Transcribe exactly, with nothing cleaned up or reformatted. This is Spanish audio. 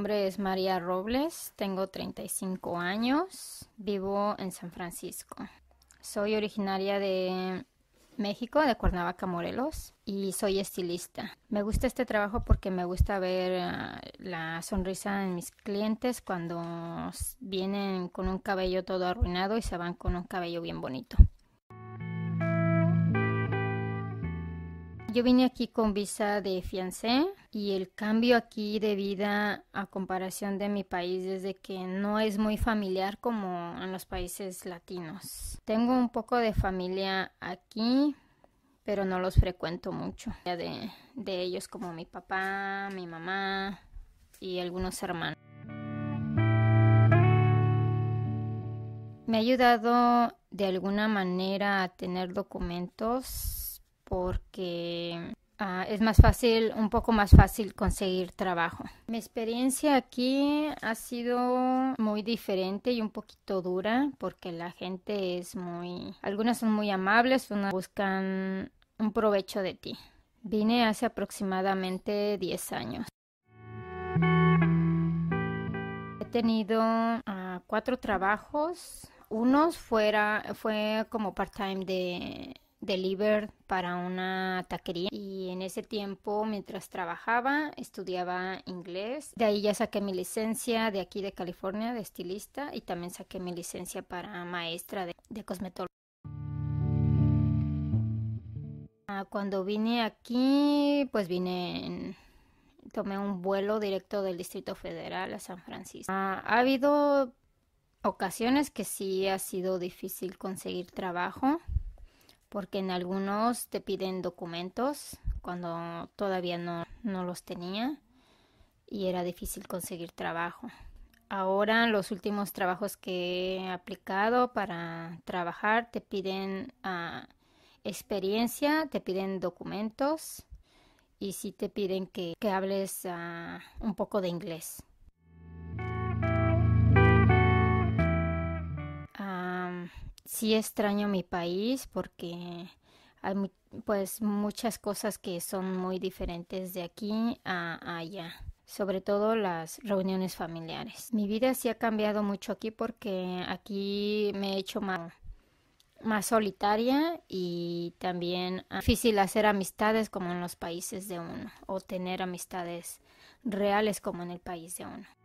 nombre es María Robles, tengo treinta y cinco años, vivo en San Francisco. Soy originaria de México, de Cuernavaca, Morelos, y soy estilista. Me gusta este trabajo porque me gusta ver uh, la sonrisa en mis clientes cuando s- vienen con un cabello todo arruinado y se van con un cabello bien bonito. Yo vine aquí con visa de fiancé y el cambio aquí de vida a comparación de mi país es de que no es muy familiar como en los países latinos. Tengo un poco de familia aquí, pero no los frecuento mucho. De, de ellos como mi papá, mi mamá y algunos hermanos. Me ha ayudado de alguna manera a tener documentos porque ah, es más fácil, un poco más fácil conseguir trabajo. Mi experiencia aquí ha sido muy diferente y un poquito dura porque la gente es muy, algunas son muy amables, unas buscan un provecho de ti. Vine hace aproximadamente diez años. He tenido ah, cuatro trabajos. Unos fuera, fue como part-time de deliver para una taquería y en ese tiempo mientras trabajaba estudiaba inglés. De ahí ya saqué mi licencia de aquí de California de estilista y también saqué mi licencia para maestra de, de cosmetología. Ah, Cuando vine aquí, pues vine en tomé un vuelo directo del Distrito Federal a San Francisco. Ah, ha habido ocasiones que sí ha sido difícil conseguir trabajo, porque en algunos te piden documentos cuando todavía no, no los tenía y era difícil conseguir trabajo. Ahora los últimos trabajos que he aplicado para trabajar te piden ah, experiencia, te piden documentos y sí te piden que, que hables ah, un poco de inglés. Am, sí extraño mi país porque hay mu- pues muchas cosas que son muy diferentes de aquí a allá, sobre todo las reuniones familiares. Mi vida sí ha cambiado mucho aquí porque aquí me he hecho más, más solitaria y también ah, difícil hacer amistades como en los países de uno o tener amistades reales como en el país de uno.